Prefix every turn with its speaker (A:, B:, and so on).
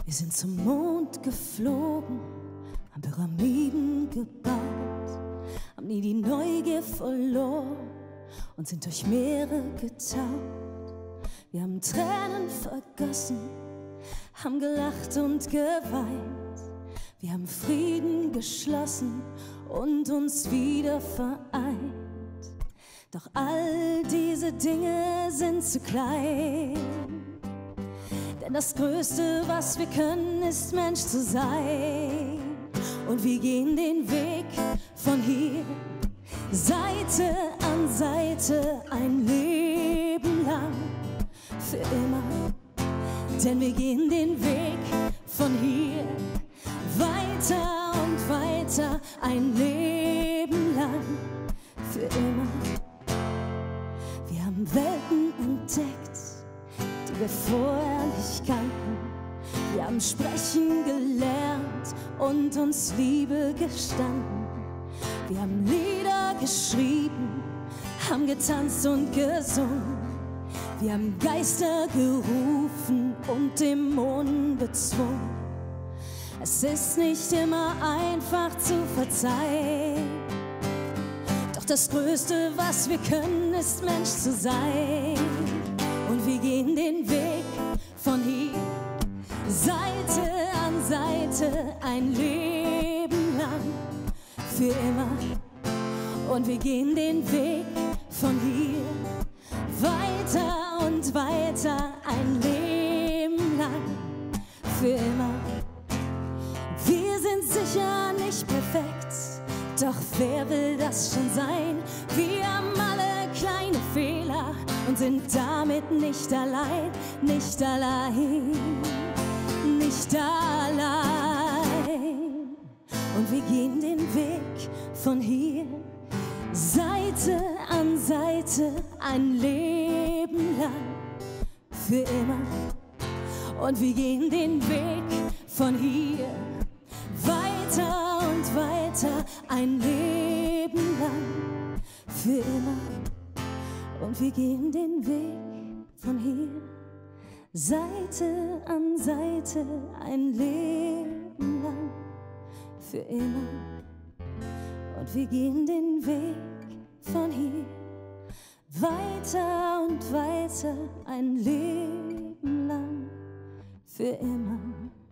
A: Wir sind zum Mond geflogen, haben Pyramiden gebaut, haben nie die Neugier verloren und sind durch Meere getaucht. Wir haben Tränen vergossen, haben gelacht und geweint. Wir haben Frieden geschlossen und uns wieder vereint. Doch all diese Dinge sind zu klein, denn das Größte, was wir können, ist Mensch zu sein. Und wir gehen den Weg von hier, Seite an Seite, ein Leben lang, für immer. Denn wir gehen den Weg von hier, weiter und weiter, ein Leben lang, für immer. Wir haben Welten entdeckt, die wir vorher nicht kannten. Wir haben sprechen gelernt und uns Liebe gestanden. Wir haben Lieder geschrieben, haben getanzt und gesungen. Wir haben Geister gerufen und Dämonen bezwungen. Es ist nicht immer einfach zu verzeihen, doch das Größte, was wir können, ist Mensch zu sein. Und wir gehen den Weg von hier, Seite an Seite, ein Leben lang, für immer. Und wir gehen den Weg von hier, weiter und weiter, ein Leben lang, für immer. Wir sind sicher nicht perfekt, doch wer will das schon sein? Wir haben alle kleine Fehler und sind damit nicht allein, nicht allein, nicht allein. Und wir gehen den Weg von hier, Seite an Seite, ein Leben lang, für immer. Und wir gehen den Weg von hier, weiter und weiter, ein Leben lang, für immer. Und wir gehen den Weg von hier, Seite an Seite, ein Leben lang, für immer. Und wir gehen den Weg von hier, weiter und weiter, ein Leben lang, für immer.